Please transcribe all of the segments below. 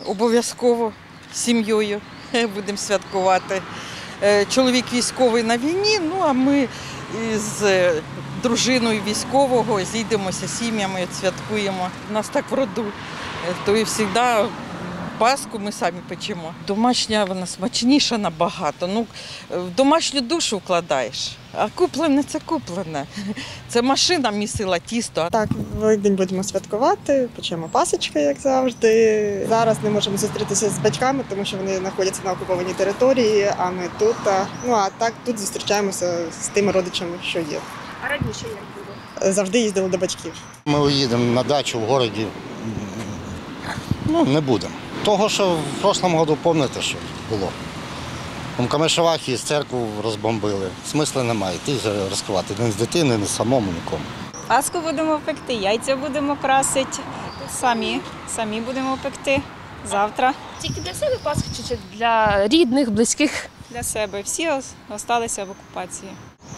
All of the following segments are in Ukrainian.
Обов'язково з сім'єю будемо святкувати. Чоловік військовий на війні, ну а ми з дружиною військового зійдемося з сім'ями, святкуємо. У нас так в роду, то і завжди Пасху ми самі печемо. Домашня вона смачніша набагато. Ну, в домашню душу вкладаєш, а куплене – це куплене. Це машина місила тісто. Так, Великдень будемо святкувати, печемо пасочки, як завжди. Зараз не можемо зустрітися з батьками, тому що вони знаходяться на окупованій території, а ми тут. Ну а так тут зустрічаємося з тими родичами, що є. А раніше як було? Завжди їздили до батьків. Ми уїдемо на дачу в городі, не будемо. Того, що в прошлому году, пам'ятаєте, що було. В Камишевахі з церкву розбомбили. Смисла немає, йти розкривати ні з дитини, ні самому, нікому. Пасху будемо пекти, яйця будемо красити, самі будемо пекти завтра. Тільки для себе Пасха чи для рідних, близьких? Для себе. Всі залишилися в окупації.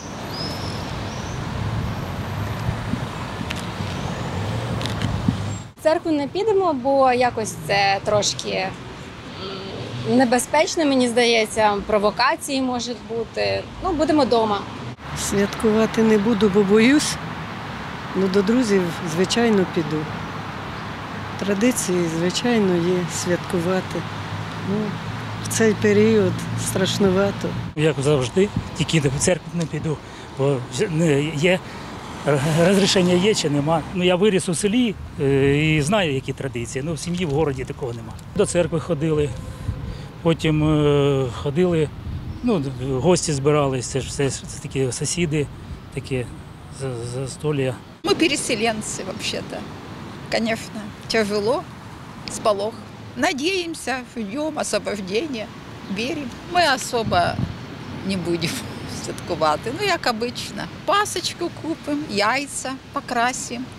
В церкву не підемо, бо якось це трошки небезпечно, мені здається, провокації можуть бути. Ну, будемо вдома. Святкувати не буду, бо боюсь. Ну, до друзів, звичайно, піду. Традиції, звичайно, є святкувати. Ну, в цей період страшнувато. Як завжди, тільки в церкву не піду, бо є розрішення є чи нема. Ну, я виріс у селі і знаю, які традиції. Ну, в сім'ї в городі такого нема. До церкви ходили, потім ходили, ну, гості збиралися, це ж все це такі сусіди, такі застолья. Мы переселенцы вообще-то. Конечно, тяжело, сполох. Надеемся, ждем освобождения, верим. Мы особо не будем святкувати, ну як обично. Пасочку купимо, яйця покрасимо,